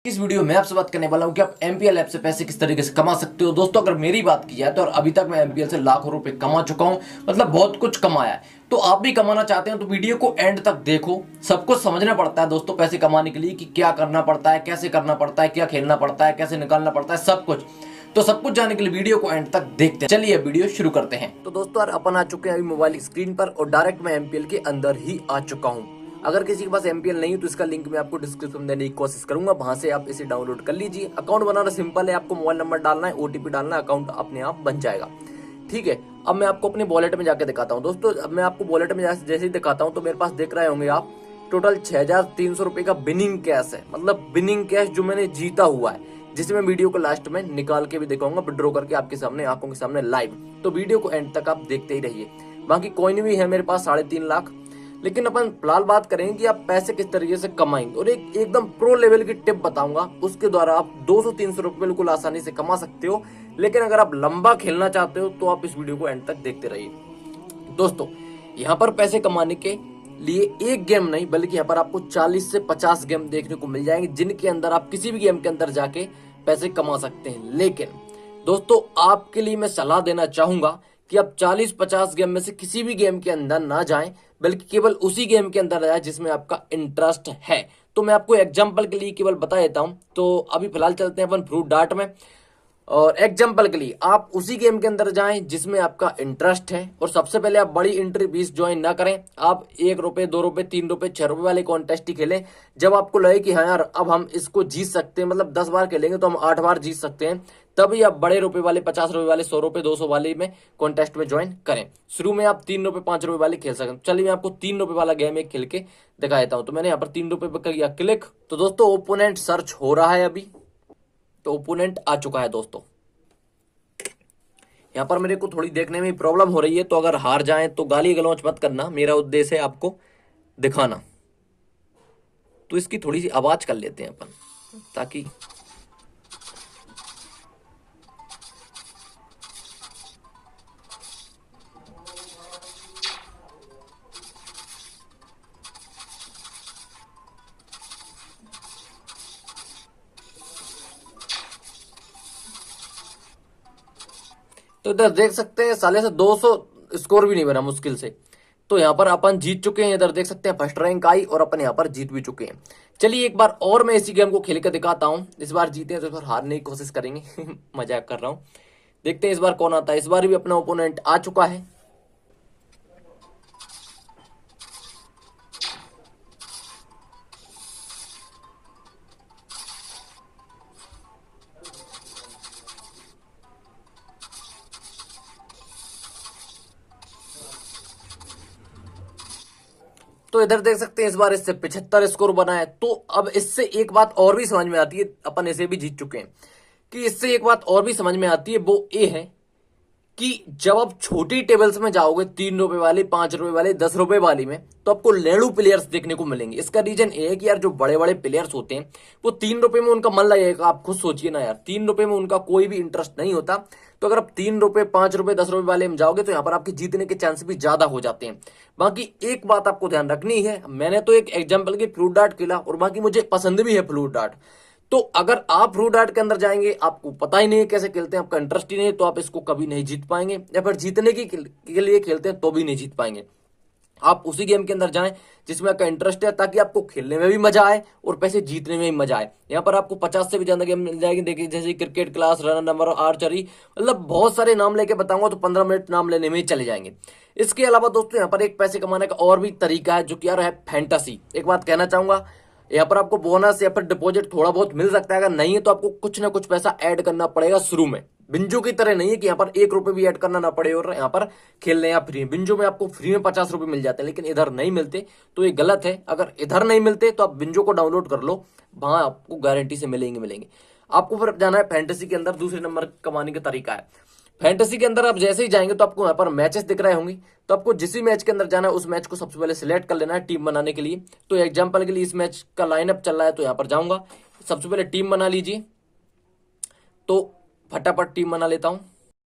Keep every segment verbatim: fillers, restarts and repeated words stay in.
इस वीडियो में आपसे बात करने वाला हूं कि आप एमपीएल ऐप से पैसे किस तरीके से कमा सकते हो। दोस्तों, अगर मेरी बात की जाए तो और अभी तक मैं एमपीएल से लाखों रुपए कमा चुका हूं, मतलब बहुत कुछ कमाया है। तो आप भी कमाना चाहते हैं तो वीडियो को एंड तक देखो। सब कुछ समझना पड़ता है दोस्तों पैसे कमाने के लिए, कि क्या करना पड़ता है, कैसे करना पड़ता है, क्या खेलना पड़ता है, कैसे निकालना पड़ता है, सब कुछ। तो सब कुछ जानने के लिए वीडियो को एंड तक देखते हैं। चलिए वीडियो शुरू करते हैं। तो दोस्तों यार, अपन आ चुके हैं अभी मोबाइल स्क्रीन पर और डायरेक्ट मैं एमपीएल के अंदर ही आ चुका हूं। अगर किसी के पास एमपीएल नहीं है तो इसका लिंक मैं आपको डिस्क्रिप्शन में देने की कोशिश करूंगा, वहां से आप इसे डाउनलोड कर लीजिए। अकाउंट बनाना सिंपल है, आपको मोबाइल नंबर डालना है, ओटीपी डालना है, अकाउंट अपने आप बन जाएगा। ठीक है, अब मैं आपको अपने वॉलेट में जाके दिखाता हूँ। दोस्तों, अब मैं आपको वॉलेट में जैसे ही दिखाता हूँ तो मेरे पास देख रहे होंगे आप, टोटल छह हजार तीन सौ रुपए का बिनिंग कैश है, मतलब बिनिंग कैश जो मैंने जीता हुआ है, जिसे मैं वीडियो को लास्ट में निकाल के भी दिखाऊंगा, विड्रॉ करके आपके सामने, आंखों के सामने लाइव। तो वीडियो को एंड तक आप देखते ही रहिए। बाकी कॉइन भी है मेरे पास साढ़े तीन लाख। लेकिन अपन फिलहाल बात करेंगे कि आप पैसे किस तरीके से कमाएंगे, और एक एकदम प्रो लेवल की टिप बताऊंगा। उसके द्वारा आप दो सौ तीन सौ रुपए बिल्कुल आसानी से कमा सकते हो। लेकिन अगर आप लंबा खेलना चाहते हो तो आप इस वीडियो को एंड तक देखते रहिए। दोस्तों, यहाँ पर पैसे कमाने के लिए एक गेम नहीं बल्कि यहाँ पर आपको चालीस से पचास गेम देखने को मिल जाएंगे, जिनके अंदर आप किसी भी गेम के अंदर जाके पैसे कमा सकते हैं। लेकिन दोस्तों, आपके लिए मैं सलाह देना चाहूंगा कि आप चालीस पचास गेम में से किसी भी गेम के अंदर ना जाएं, बल्कि केवल उसी गेम के अंदर जाए जिसमें आपका इंटरेस्ट है। तो मैं आपको एग्जांपल के लिए केवल बता देता हूं। तो अभी फिलहाल चलते हैं अपन फ्रूट डार्ट में, और एग्जाम्पल के लिए आप उसी गेम के अंदर जाएं जिसमें आपका इंटरेस्ट है। और सबसे पहले आप बड़ी एंट्री फीस ज्वाइन ना करें, आप एक रुपए दो रुपए तीन रुपए छह रुपए वाले कॉन्टेस्ट ही खेलें। जब आपको लगे कि हाँ यार, अब हम इसको जीत सकते हैं, मतलब दस बार खेलेंगे तो हम आठ बार जीत सकते हैं, तभी आप बड़े रुपए वाले, पचास रुपए वाले, सौ रुपए, दो सौ वाले में कॉन्टेस्ट में ज्वाइन करें। शुरू में आप तीन रुपए पांच रुपए वाले खेल सकते हैं। चलिए मैं आपको तीन रुपए वाला गेम एक खेल के दिखा देता हूं। तो मैंने यहाँ पर तीन रुपए पर किया क्लिक। तो दोस्तों, ओपोनेंट सर्च हो रहा है अभी। तो ओपोनेंट आ चुका है दोस्तों। यहाँ पर मेरे को थोड़ी देखने में प्रॉब्लम हो रही है, तो अगर हार जाएं तो गाली गलौच मत करना, मेरा उद्देश्य है आपको दिखाना। तो इसकी थोड़ी सी आवाज कर लेते हैं अपन, ताकि तो इधर देख सकते हैं साले से दो सौ स्कोर भी नहीं बना मुश्किल से। तो यहाँ पर अपन जीत चुके हैं। इधर देख सकते हैं फर्स्ट रैंक आई और अपन यहाँ पर जीत भी चुके हैं। चलिए एक बार और मैं इसी गेम को खेल कर दिखाता हूँ। इस बार जीते हैं तो इस बार हारने की कोशिश करेंगे मजाक कर रहा हूँ। देखते हैं इस बार कौन आता है। इस बार भी अपना ओपोनेंट आ चुका है। तो इधर देख सकते हैं इस बार इससे पिछहत्तर स्कोर बना है। तो अब इससे एक बात और भी समझ में आती है, अपन इसे भी जीत चुके हैं, कि इससे एक बात और भी समझ में आती है, वो ये है कि जब आप छोटी टेबल्स में जाओगे, तीन रुपए वाली, पांच रुपए वाले, दस रुपए वाली में, तो आपको लेड़ू प्लेयर्स देखने को मिलेंगे। इसका रीजन ये है कि यार, जो बड़े बड़े प्लेयर्स होते हैं वो तीन रुपए में उनका मन लगेगा। आप खुद सोचिए ना यार, तीन रुपए में उनका कोई भी इंटरेस्ट नहीं होता। तो अगर आप तीन रुपए, पांच रुपए, दस रुपए वाले में जाओगे तो यहाँ पर आपके जीतने के चांस भी ज्यादा हो जाते हैं। बाकी एक बात आपको ध्यान रखनी है, मैंने तो एक एग्जाम्पल की फ्लूट डार्ट खेला, और बाकी मुझे पसंद भी है फ्लूट डार्ट। तो अगर आप फ्रूट डार्ट के अंदर जाएंगे, आपको पता ही नहीं है कैसे खेलते हैं, आपका इंटरेस्ट ही नहीं है, तो आप इसको कभी नहीं जीत पाएंगे। या फिर जीतने की के लिए खेलते हैं तो भी नहीं जीत पाएंगे। आप उसी गेम के अंदर जाएं जिसमें आपका इंटरेस्ट है, ताकि आपको खेलने में भी मजा आए और पैसे जीतने में भी मजा आए। यहाँ पर आपको पचास से भी ज्यादा गेम मिल जाएगी। देखिए, जैसे cricket, class, run number, archery, मतलब बहुत सारे नाम लेके बताऊंगा तो पंद्रह मिनट नाम लेने में ही चले जाएंगे। इसके अलावा दोस्तों, यहाँ पर एक पैसे कमाने का और भी तरीका है, जो कि यार है फैंटेसी। एक बात कहना चाहूंगा, यहाँ पर आपको बोनस या फिर डिपॉजिट थोड़ा बहुत मिल सकता है। अगर नहीं है तो आपको कुछ ना कुछ पैसा ऐड करना पड़ेगा शुरू में। बिंजो की तरह नहीं है कि यहाँ पर एक रुपए भी ऐड करना ना पड़े और यहाँ पर खेलने या फ्री। बिंजो में आपको फ्री में पचास रुपए मिल जाते हैं, लेकिन इधर नहीं मिलते, तो ये गलत है। अगर इधर नहीं मिलते तो आप बिंजो को डाउनलोड कर लो, वहां आपको गारंटी से मिलेंगे मिलेंगे आपको फिर जाना है फैंटेसी के अंदर। दूसरे नंबर कमाने का तरीका है फैंटेसी के अंदर। आप जैसे ही जाएंगे तो आपको यहाँ पर मैचेस दिख रहे होंगे, तो आपको जिस मैच के अंदर जाना है उस मैच को सबसे पहले सिलेक्ट कर लेना है टीम बनाने के लिए। तो एग्जांपल के लिए इस मैच का लाइनअप चल रहा है, तो यहाँ पर जाऊंगा, सबसे पहले टीम बना लीजिए। तो फटाफट टीम बना लेता हूं।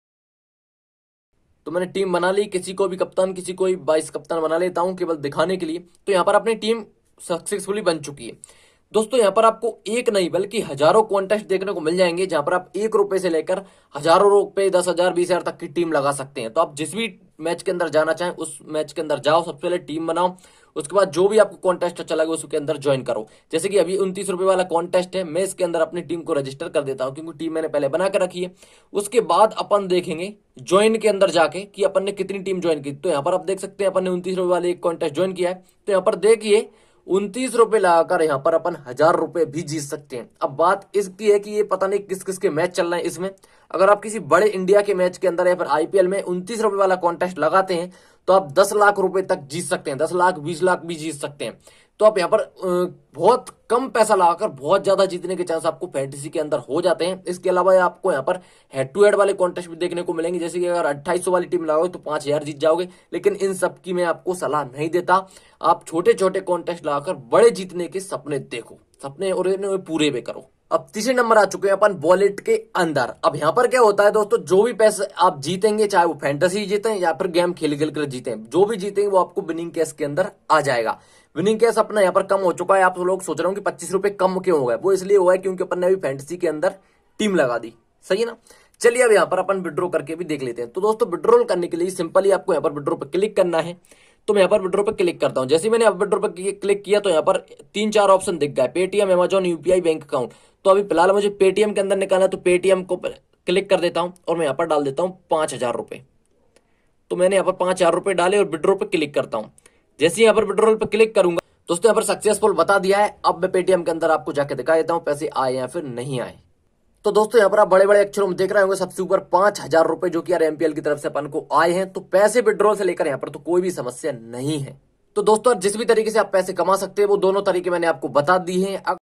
तो मैंने टीम बना ली, किसी को भी कप्तान, किसी को भी वाइस कप्तान बना लेता हूं केवल दिखाने के लिए। तो यहाँ पर अपनी टीम सक्सेसफुली बन चुकी है। दोस्तों यहाँ पर आपको एक नहीं बल्कि हजारों कॉन्टेस्ट देखने को मिल जाएंगे, जहां पर आप एक रुपए से लेकर हजारों रुपए, दस हजार, बीस हजार तक की टीम लगा सकते हैं। तो आप जिस भी मैच के अंदर जाना चाहें उस मैच के अंदर जाओ, सबसे पहले टीम बनाओ, उसके बाद जो भी आपको कॉन्टेस्ट अच्छा लगे उसके अंदर ज्वाइन करो। जैसे कि अभी उनतीस रुपए वाला कॉन्टेस्ट है, मैं इसके अंदर अपनी टीम को रजिस्टर कर देता हूं क्योंकि टीम मैंने पहले बना कर रखी है। उसके बाद अपन देखेंगे ज्वाइन के अंदर जाके कि अपन ने कितनी टीम ज्वाइन की। तो यहाँ पर आप देख सकते हैं अपन ने उनतीस रुपए वाले एक कॉन्टेस्ट ज्वाइन किया है। तो यहाँ पर देखिए उनतीस रुपए लगाकर यहाँ पर अपन हजार रुपए भी जीत सकते हैं। अब बात इसकी है कि ये पता नहीं किस किस के मैच चल रहे हैं इसमें। अगर आप किसी बड़े इंडिया के मैच के अंदर या फिर आईपीएल में उनतीस रुपए वाला कॉन्टेस्ट लगाते हैं तो आप दस लाख रुपए तक जीत सकते हैं, दस लाख बीस लाख भी जीत सकते हैं। तो आप यहाँ पर बहुत कम पैसा लगाकर बहुत ज्यादा जीतने के चांस आपको फैंटेसी के अंदर हो जाते हैं। इसके अलावा आपको यहाँ पर हेड टू हेड वाले कॉन्टेस्ट भी देखने को मिलेंगे, जैसे कि अगर अट्ठाईस सौ वाली टीम लगाओगे तो पांच हजार जीत जाओगे, लेकिन इन सब की मैं आपको सलाह नहीं देता। आप छोटे छोटे कॉन्टेस्ट लगाकर बड़े जीतने के सपने देखो, सपने और इन्हें पूरे भी करो। अब तीसरे नंबर आ चुके हैं अपन वॉलेट के अंदर। अब यहाँ पर क्या होता है दोस्तों, जो भी पैसे आप जीतेंगे, चाहे वो फैंटेसी जीतें या फिर गेम खेल खेल कर जीतें, जो भी जीतेंगे वो आपको विनिंग कैश के अंदर आ जाएगा। विनिंग कैश अपना यहाँ पर कम हो चुका है। आप लोग सोच रहे हो कि पच्चीस रुपए कम क्यों हो गए, वो इसलिए हुआ है क्योंकि अपन ने अभी फैंटेसी के अंदर टीम लगा दी। सही है ना। चलिए अब यहाँ पर अपन विड्रॉ करके भी देख लेते हैं। तो दोस्तों विड्रॉल करने के लिए सिंपली आपको यहाँ पर विड्रॉ पर क्लिक करना है। तो मैं यहाँ पर विड्रॉ पर क्लिक करता हूँ। जैसे मैंने अब विड्रॉ पर क्लिक किया तो यहाँ पर तीन चार ऑप्शन दिख गए, Paytm, Amazon, UPI, bank account. तो अभी फिलहाल मुझे पेटीएम के अंदर निकालना है, तो पेटीएम को क्लिक कर देता हूँ और मैं यहाँ पर डाल देता हूँ पांच हजार रुपए। तो मैंने यहाँ पर पांच हजार रुपए डाले और विड्रॉ पर क्लिक करता हूँ। जैसे ही यहाँ पर विड्रॉल पर क्लिक करूंगा दोस्तों यहाँ पर सक्सेसफुल बता दिया है। अब मैं पेटीएम के अंदर आपको जाके दिखा देता हूँ पैसे आए या फिर नहीं आए। तो दोस्तों यहाँ पर आप बड़े बड़े अक्षरों में देख रहे होंगे सबसे ऊपर पांच हजार रुपए जो कि यार एमपीएल की तरफ से अपन को आए हैं। तो पैसे विड्रॉल से लेकर यहाँ पर तो कोई भी समस्या नहीं है। तो दोस्तों जिस भी तरीके से आप पैसे कमा सकते हैं वो दोनों तरीके मैंने आपको बता दी हैं।